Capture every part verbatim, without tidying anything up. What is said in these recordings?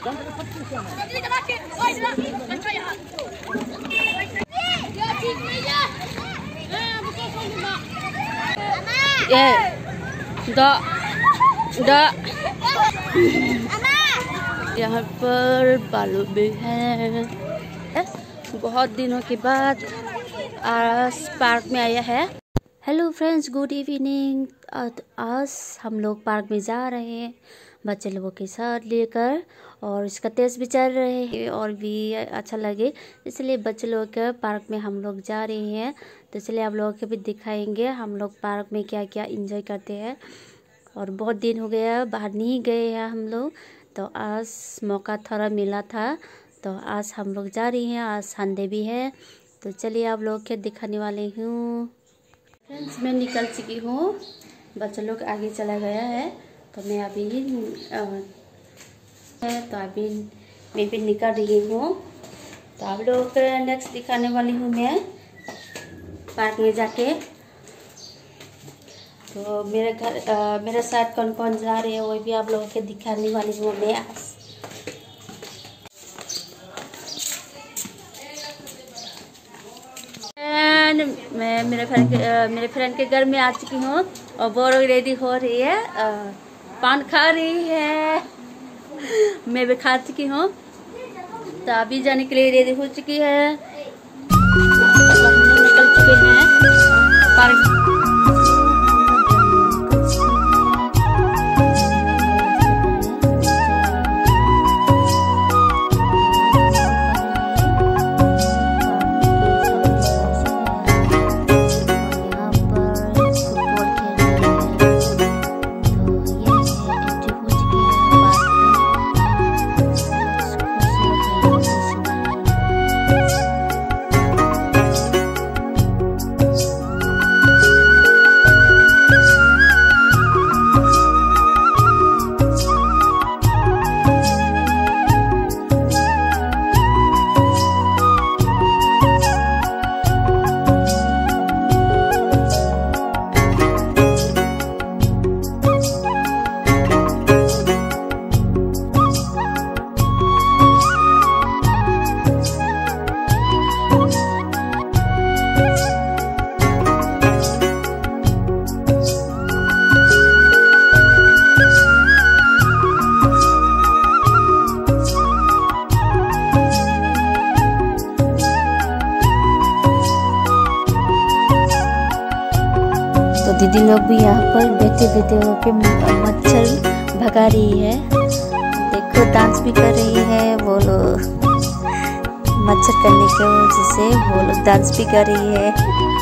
ये दा दा यहाँ पर बालू भी है। बहुत दिनों के बाद आज पार्क में आया है। Hello friends, good evening. आज हम लोग पार्क में जा रहे हैं बच्चे लोगों के साथ लेकर, और इसका टेस्ट भी चल रहे हैं और भी अच्छा लगे, इसलिए बच्चे लोग के पार्क में हम लोग जा रहे हैं। तो इसलिए आप लोगों को भी दिखाएंगे हम लोग पार्क में क्या क्या एंजॉय करते हैं। और बहुत दिन हो गया बाहर नहीं गए हैं हम लोग, तो आज मौका थोड़ा मिला था, तो आज हम लोग जा रही हैं। आज संडे भी है, तो चलिए आप लोग के दिखाने वाले हूँ। फ्रेंड्स, मैं निकल चुकी हूँ, बच्चे लोग आगे चला गया है, तो मैं अभी है तो अभी मैं भी निकल रही हूँ। तो आप लोग को नेक्स्ट दिखाने वाली हूँ मैं पार्क में जाके। तो मेरे घर आ, मेरे साथ कौन कौन जा रहे हैं वो भी आप लोगों के दिखाने वाली हूँ मैं आज। मैं मेरे फ्रेंड के मेरे फ्रेंड के घर में आ चुकी हूँ और वो रेडी हो रही है, आ, पान खा रही है। मैं भी खा चुकी हूँ, तो अभी जाने के लिए रेडी हो चुकी है। निकल चुके हैं पार्क। दीदी लोग भी यहाँ पर बैठे बैठे होके मच्छर भगा रही है। देखो डांस भी कर रही है वो लोग, मच्छर करने की वजह से वो लोग डांस भी कर रही है।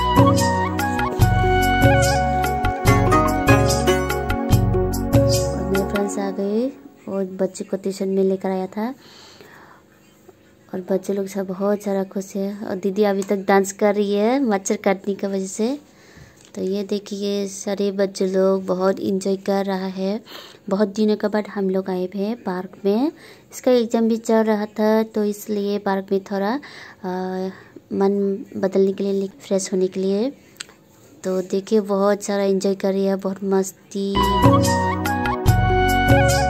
और मेरे फ्रेंड्स आ गए और बच्चे को ट्यूशन में लेकर आया था, और बच्चे लोग सब बहुत सारा खुश है। और दीदी अभी तक डांस कर रही है मच्छर काटने की वजह से। तो ये देखिए सारे बच्चे लोग बहुत इंजॉय कर रहा है। बहुत दिनों के बाद हम लोग आए हैं पार्क में। इसका एग्ज़ाम भी चल रहा था, तो इसलिए पार्क में थोड़ा आ, मन बदलने के लिए, फ्रेश होने के लिए। तो देखिए बहुत सारा इंजॉय कर रही है, बहुत मस्ती।